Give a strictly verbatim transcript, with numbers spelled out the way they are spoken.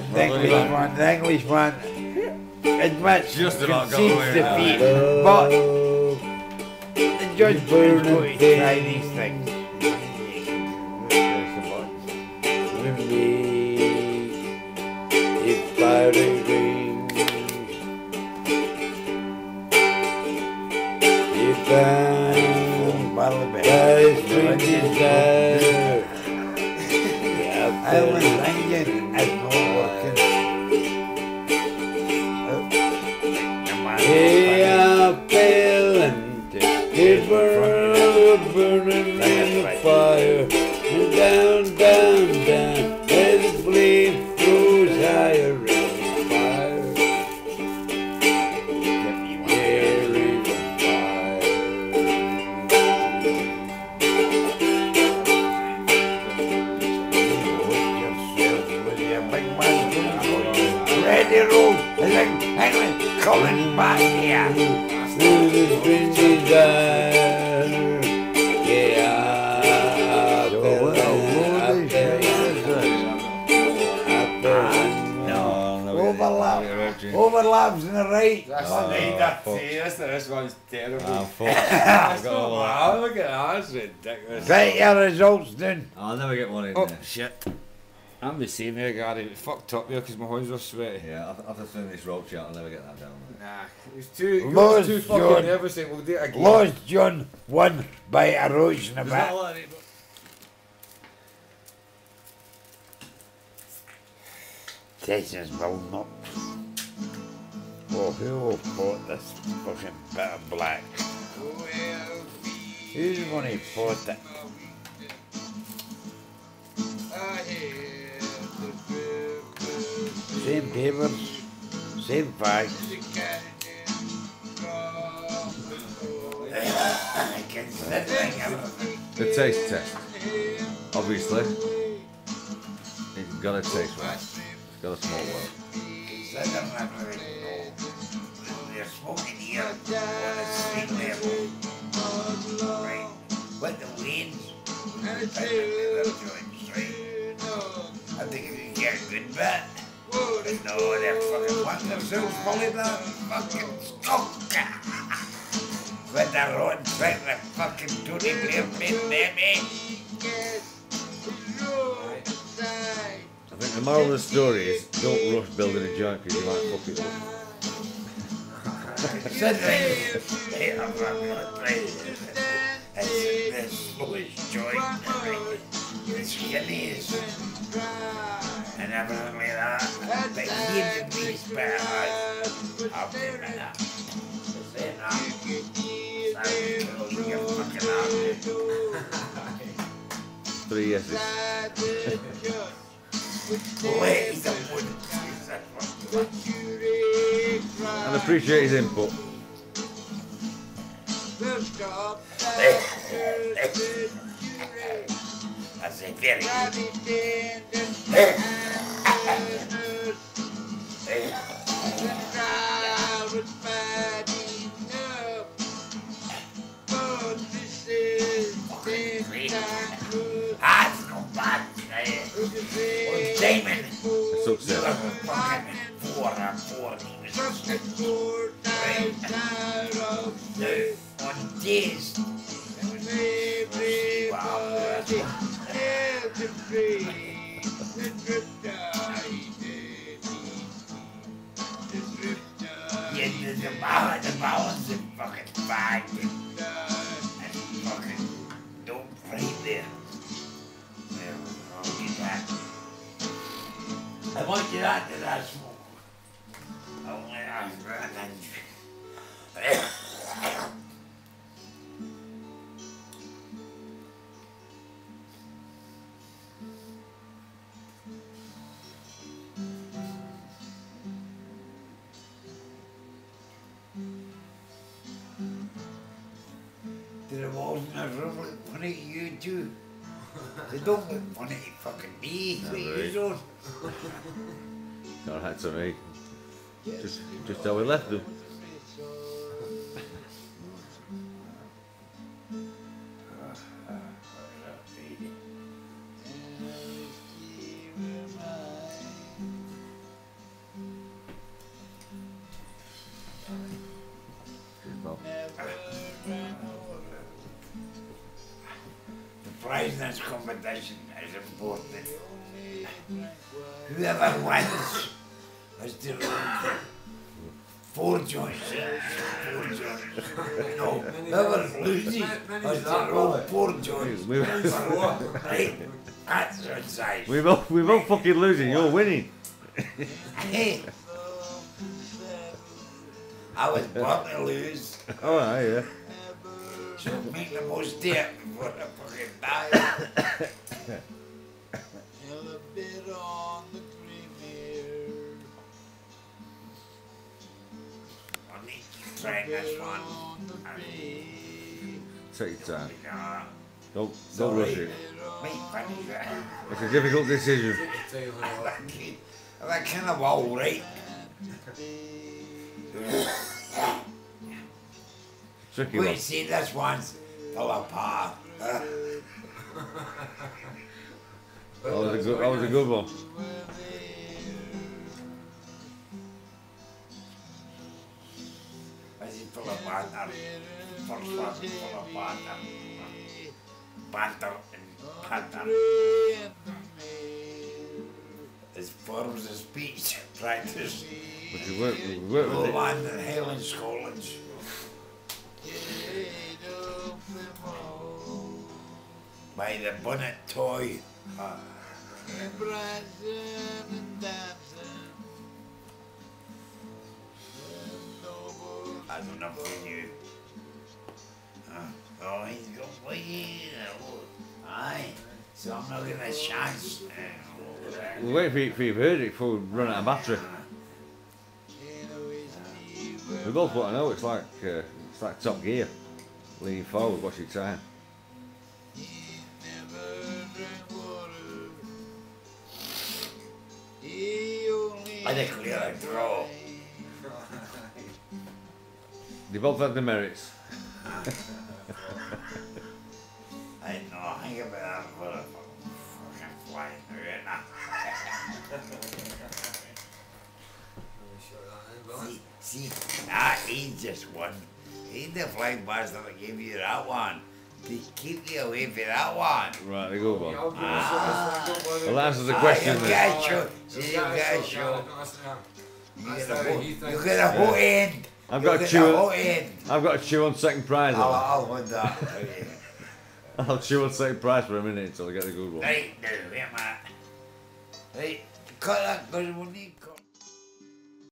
The English one, the English one admits Just about got concedes away. defeat, but the judge is going to try these things. With me, it's fiery green. If I'm by spring desire, Island Indian is not working. hey, I'm feeling it burn, burning in the fire, and down, down, down, as the flame throws higher in the fire. There is a Ready, roll, Henry, coming back here. through the spring desire. Yeah, I fell in, I fell in, I fell in. Overlap, overlaps in the right. That's Oh, the night that fuck. this, this one's terrible. I'm fucked. That's not wow, look at that, that's ridiculous. Get your results done. I'll never get one in Oh there. shit. I'm the same here, Gary. It fucked up here because my hands were sweaty. Yeah, after, after throwing this rope shot, I'll never get that down. Nah, it's too, Lost yours too fucking John. nervous. We'll do it again. Lost John won by a roach in the There's back. not a lot in it, but Texas will not. Oh, who bought this fucking bit of black? Who's going to bought it? Same papers, same facts. the taste test. Obviously, it's got to taste right. It's got to smell well. They're smoking here on a street level. Right? But the winds, I think you can get a good bet. No, they're fucking wanting themselves probably that fucking skunk. With their own trick, the fucking Tony Blair made baby. I think the moral of the story is don't rush building a joint because you might fuck it up. Said they, they have a place. It's the slowest joint, the skinniest, and everything like that. But he did me spare I'll be right now. Say that. You get fucking out. Three yeses. Wait, he's a wood. And appreciate his input. That's a very good. That's not bad. Oh, Damon. A success. Fucking four and four. On this. Yeah, the, the power, the power's in fucking fine. And fucking don't breathe there. Well, I'll get that. I want you out to that smoke. I want you out to that. The walls in the room look funny to you too. They don't look funny to fucking me. What you doing? Alright to me. Just, just how we left them. this competition is important. Whoever wins has to run four joints. Four joints. No, whoever loses has to roll four joints. We- Right? That's the size. We both, we both fucking losing. You're winning. Hey. I was born to lose, Oh, aye, yeah. so make the most of it before I fucking die. I need to try this one. Take your time. Yeah. Don't, don't rush it. Make finish it. It's a difficult decision. That kind of all right. Tricky Wait, one. see, this one's fell apart. Uh, That was a good, that was a good one. As it fell apart, that first one fell apart. Panther and panther. As forms of speech practice. But you work, you work with it. Roland and Helen Scotland. By the bonnet toy. Uh, I don't know for you. Uh, oh, he's got way. Aye. So I'm not getting a chance. We'll wait for you, for you to heard it before we run out of battery. We both want to know. It's like uh, it's like Top Gear. Lean forward, watch your time. I declare a draw. They both have the merits. I know, I think about that for a fucking flying right now. See, see, ah, he just won. He's the flying bastard that gave you that one. To keep you away from that one. Right, the good one. Ah, Well, that answers the ah, question you then. get a show. See, you get a show. You get a whole, you get a whole end. I've You got to get chew a it. whole end. I've got to chew on second prize. I'll, I'll, I'll hold that. Okay. I'll chew on second prize for a minute until I get the good one. Right, now, wait a minute. Right, cut that because we need cut.